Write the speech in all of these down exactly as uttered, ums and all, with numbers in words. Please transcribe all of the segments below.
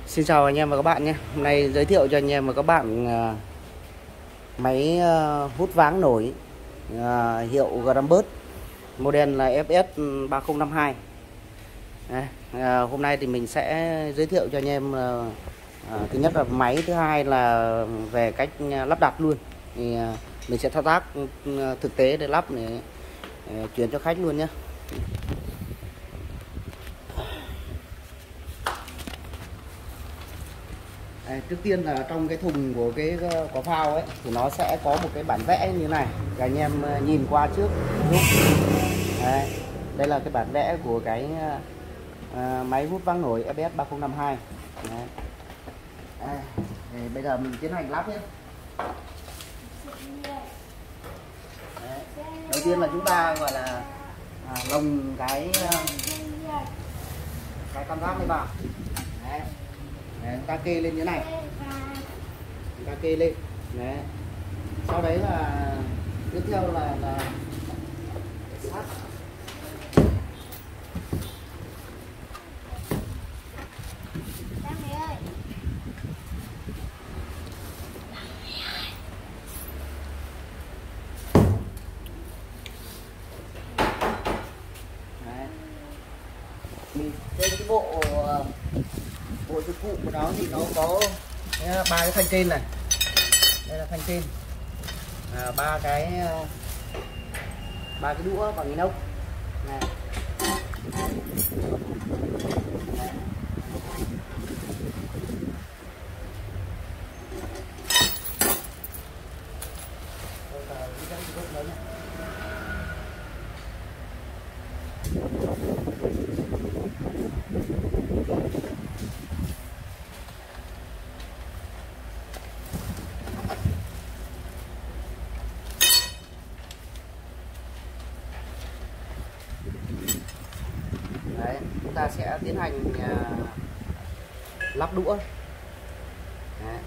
Xin chào anh em và các bạn nhé. Hôm nay giới thiệu cho anh em và các bạn uh, máy uh, hút váng nổi uh, hiệu Grambus, model là F S ba không năm hai. Đây, uh, hôm nay thì mình sẽ giới thiệu cho anh em uh, uh, thứ nhất là máy, thứ hai là về cách lắp đặt luôn. Thì uh, mình sẽ thao tác uh, thực tế để lắp để uh, chuyển cho khách luôn nhé. Đây, trước tiên là trong cái thùng của cái quả phao ấy thì nó sẽ có một cái bản vẽ như này, các anh em nhìn qua trước giúp. Đây, đây là cái bản vẽ của cái uh, máy hút váng nổi F S ba không năm hai. Đấy. Đây, thì bây giờ mình tiến hành lắp nhé. Đấy. Đầu tiên là chúng ta gọi là à, lồng cái cái con rác này vào. Đấy. Đấy, chúng ta kê lên như thế này, chúng ta kê lên. Đấy. Sau đấy là tiếp theo là, là sắt. Mình trên cái bộ bộ dụng cụ của nó thì nó có ba cái thanh trên này, đây là thanh trên, à, ba cái ba cái đũa bằng inox này. Đấy, chúng ta sẽ tiến hành uh, lắp đũa. Đấy.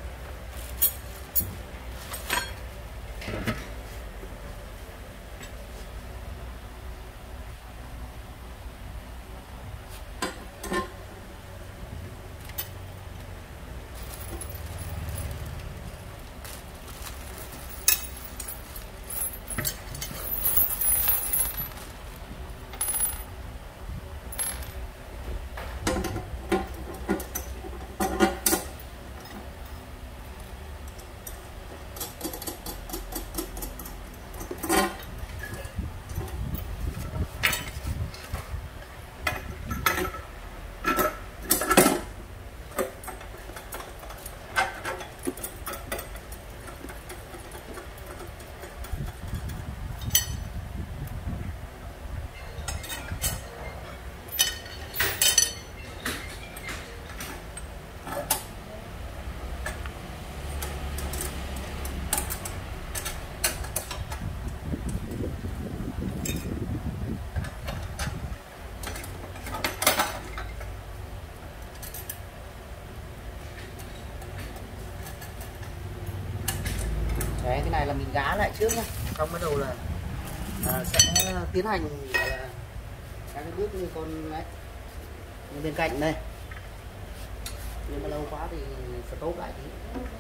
Đấy, cái này là mình gá lại trước nhá, xong bắt đầu là à, sẽ tiến hành là các cái bước như con ấy như bên cạnh đây, nhưng mà lâu quá thì stop lại tí.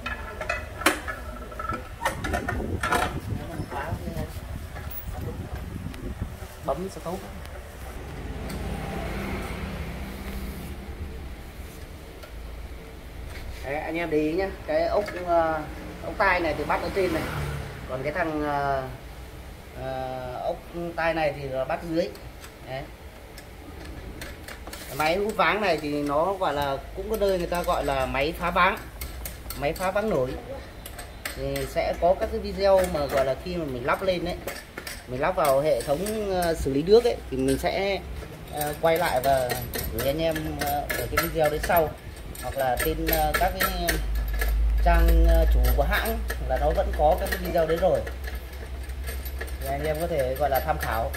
Bấm stop. Đấy, anh em để ý nhá, cái ốc uh, ốc tai này thì bắt ở trên này, còn cái thằng uh, uh, ốc tai này thì là bắt dưới. Đấy. Cái máy hút váng này thì nó gọi là, cũng có nơi người ta gọi là máy phá váng, máy phá váng nổi. Thì sẽ có các cái video mà gọi là khi mà mình lắp lên đấy, mình lắp vào hệ thống uh, xử lý nước ấy, thì mình sẽ uh, quay lại và gửi anh em uh, ở cái video đấy sau, hoặc là trên uh, các cái trang chủ của hãng là nó vẫn có các cái video đấy rồi, thì anh em có thể gọi là tham khảo.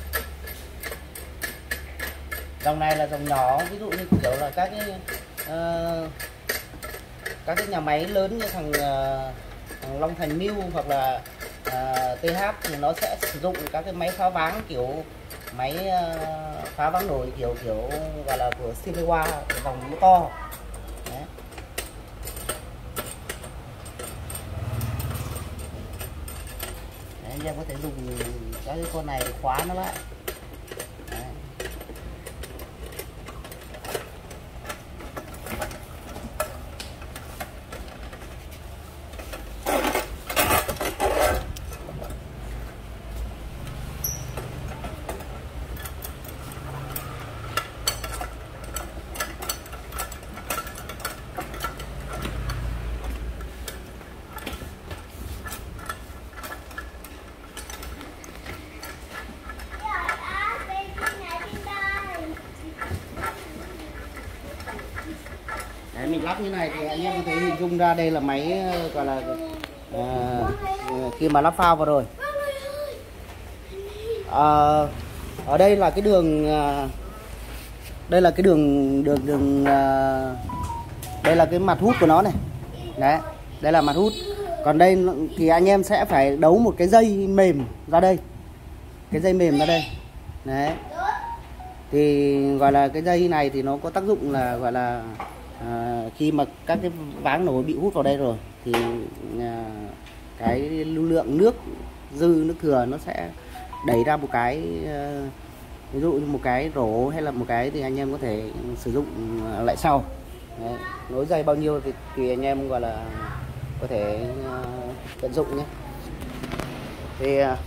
Dòng này là dòng nhỏ, ví dụ như kiểu là các cái uh, các cái nhà máy lớn như thằng, uh, thằng Long Thành New hoặc là uh, tê hát thì nó sẽ sử dụng các cái máy phá váng kiểu máy uh, phá váng nổi kiểu kiểu gọi là của Shinnewa, dòng to. Đấy. anh em có thể dùng các cái con này để khóa nó lại. Đấy. Đấy, mình lắp như này thì anh em có thể hình dung ra đây là máy gọi là à, khi mà lắp phao vào rồi. À, ở đây là cái đường à, đây là cái đường đường đường à, đây là cái mặt hút của nó này. Đấy, đây là mặt hút. Còn đây thì anh em sẽ phải đấu một cái dây mềm ra đây, cái dây mềm ra đây. Đấy, thì gọi là cái dây này thì nó có tác dụng là gọi là à, khi mà các cái váng nổi bị hút vào đây rồi thì à, cái lưu lượng nước dư, nước thừa nó sẽ đẩy ra một cái à, ví dụ như một cái rổ hay là một cái thì anh em có thể sử dụng lại sau. Đấy, nối dây bao nhiêu thì tùy anh em gọi là có thể uh, tận dụng nhé. Thì uh,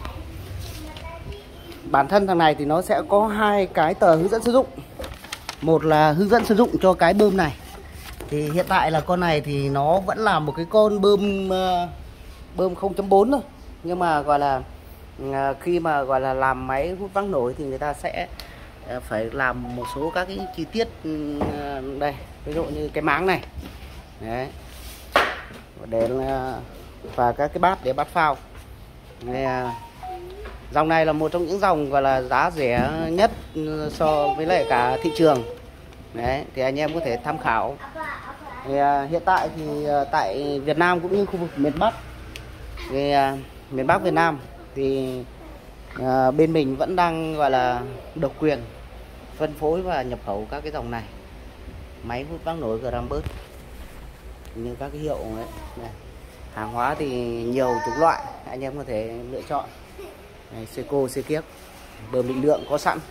bản thân thằng này thì nó sẽ có hai cái tờ hướng dẫn sử dụng. Một là hướng dẫn sử dụng cho cái bơm này. Thì hiện tại là con này thì nó vẫn là một cái con bơm uh, bơm không chấm bốn thôi. Nhưng mà gọi là uh, khi mà gọi là làm máy hút váng nổi thì người ta sẽ uh, phải làm một số các cái chi tiết uh, đây, ví dụ như cái máng này. Đấy. Để và các cái bát để bắt phao. Đây, dòng này là một trong những dòng gọi là giá rẻ nhất so với lại cả thị trường. Đấy, thì anh em có thể tham khảo. Thì, hiện tại thì tại Việt Nam cũng như khu vực miền Bắc, thì, miền Bắc Việt Nam thì à, bên mình vẫn đang gọi là độc quyền phân phối và nhập khẩu các cái dòng này, máy hút váng nổi Grambus như các cái hiệu ấy. Này. Hàng hóa thì nhiều chủng loại, anh em có thể lựa chọn. Này, Seco, Sekiep, bơm định lượng có sẵn.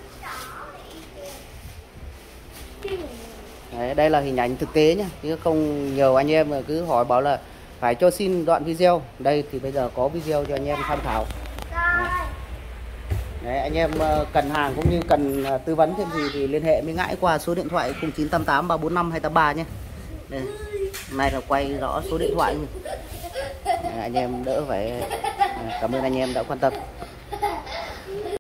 Đấy, đây là hình ảnh thực tế nhé, chứ không nhiều anh em cứ hỏi bảo là phải cho xin đoạn video. Đây thì bây giờ có video cho anh em tham khảo. Đấy. Đấy, anh em cần hàng cũng như cần tư vấn thêm gì thì liên hệ với Ngãi qua số điện thoại không chín tám tám ba bốn năm hai tám ba nhé. Đây. Hôm nay là quay rõ số điện thoại. Đấy, anh em đỡ phải cảm ơn anh em đã quan tâm.